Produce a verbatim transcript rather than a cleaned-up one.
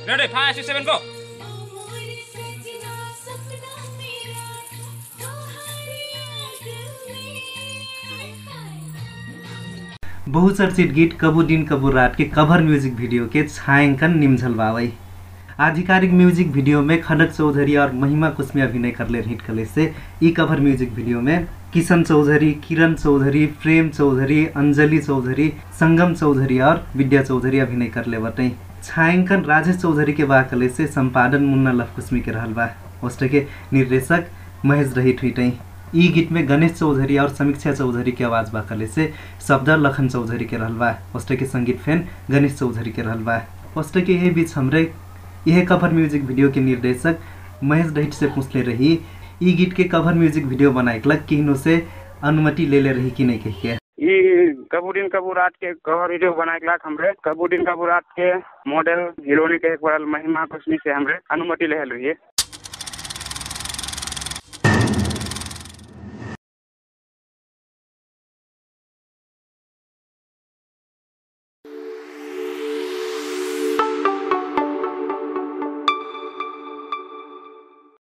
Ready, five, six, seven, go. बहुचर्चित गीत कबू दिन कबू रात के कवर म्यूजिक वीडियो के छायांकन निमझल बावई। आधिकारिक म्यूजिक वीडियो में खनक चौधरी और महिमा कुसमी अभिनय कर ले हिट कले से ई कवर म्यूजिक वीडियो में किशन चौधरी, किरण चौधरी, प्रेम चौधरी, अंजलि चौधरी, संगम चौधरी और विद्या चौधरी अभिनय कर ले बतई। छायांकन राजेश चौधरी के बाकले से संपादन मुन्ना लफ कुसमी के रहल बा। होस्ट के निर्देशक महेश रही ट्वीटई। ई गीत में गणेश चौधरी और समीक्षा चौधरी के आवाज बाकले से शब्द लखन चौधरी के रहल बा। होस्ट के संगीत फैन गणेश चौधरी के रहल बा। होस्ट के यही बीच हमरे यह कवर म्यूजिक वीडियो के निर्देशक महेश दहिट से पूछले रही ई गीत के कवर म्यूजिक वीडियो बनाइकलक किनो से अनुमति ले ले रही कि नहीं कही के। ई कबू दिन कबू रात के कवर वीडियो बनाइकलक हमरे कबू दिन कबू रात के मॉडल हीरोइन के एक बार महिमा कुसमी से हमरे अनुमति ले रही।